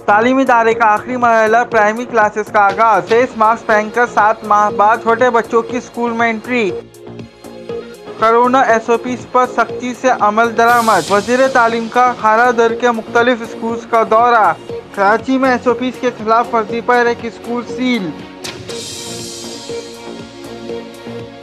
तालीमी इदारे का आखिरी मरहला प्राइमरी क्लासेस का आगाज। फेस मास्क पहनकर 7 माह बाद छोटे बच्चों की स्कूल में एंट्री। कोरोना SOP पर सख्ती से अमल दरामद। वजीर तालीम का खारा दर के मुख्तलिफ स्कूल का दौरा। कराची में SOP के खिलाफ वर्जी पर एक स्कूल सील।